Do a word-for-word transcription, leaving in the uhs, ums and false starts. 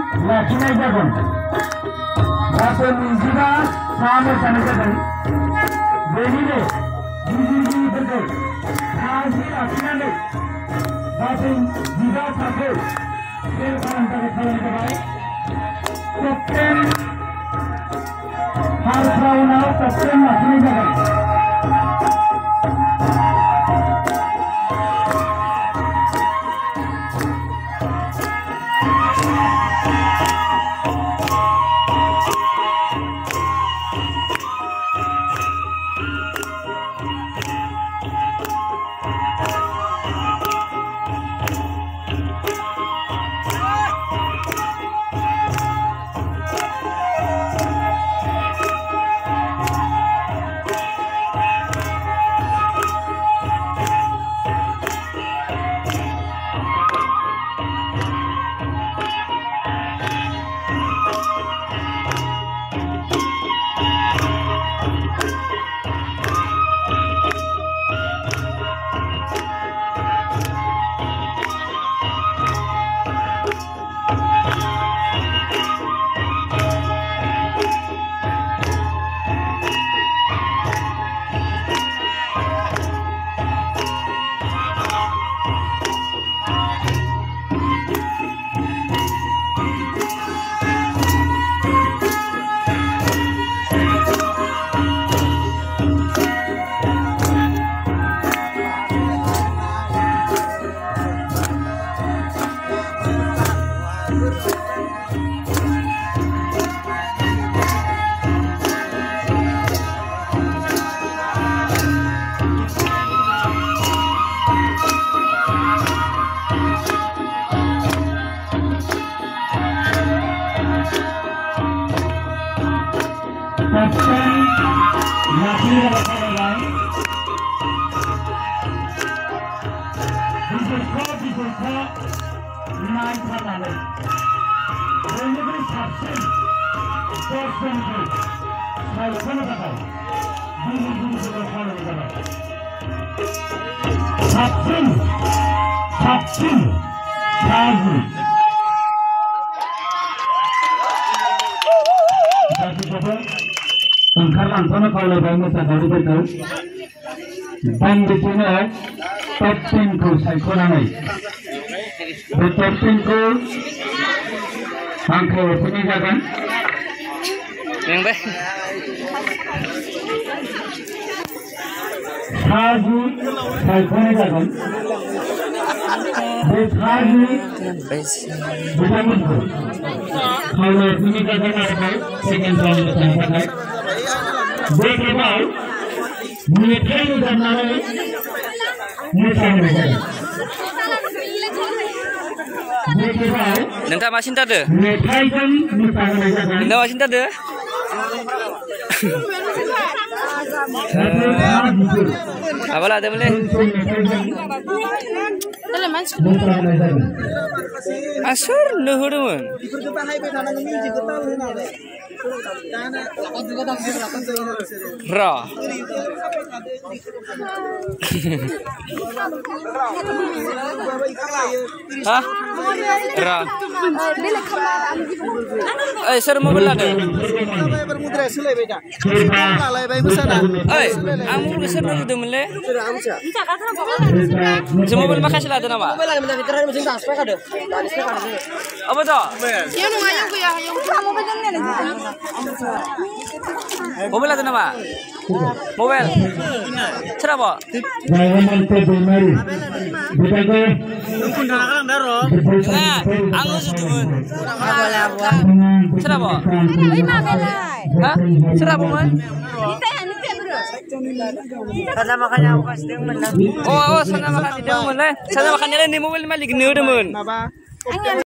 लाखिनाय जागोन जाहाथे मिजिंआ सामो जानाय जागोन बेनिनो गिदिर-गिदिरफोरखौ साजि लाखिनानै जाहाथे जिबा साखौ फेल खालामनो थाखाय खालामनाय जाबाय केप्टेन फार्स्ट राउन्डआव केप्टेन लाखिनाय जागोन Sabsin, sabsin, sazi. ओंखारलांफानो खावलायबाय मोसाखावरिफोरखौ दान्दिसेनो केप्टेनखौ सायख'नानै बे केप्टेनखौ हांखो हरफिननाय जागोन साजि सायख'नाय जागोन बे साजि बिथांमोनखौ खावलायफिननाय जागोन आरोबाव सेकेन्ड राउन्ड मोसानो थाखाय बे खेबाव मेथाइ रोजाबनानै मोसाहोनाय जागोन बे खेबाव नोंथाङा मा सिन्था दो मेथाइजों मोसाहोनाय जागोन नोंथाङा मा सिन्था दो apa lah ada boleh asur nuhurun ra hah ra eh ser mobil ada eh amul besar dulu tuh mele semua mobil makasih lah ada nama apa tuh yang nunggu aku ya yang kamu bejengnya nih mobil ada nama mobil cerapa enggak aku sudah cerapa hah cerapa man sana makanya aku kasih dia menang oh sana makan dia menang sana makannya di mobil malah gini udah men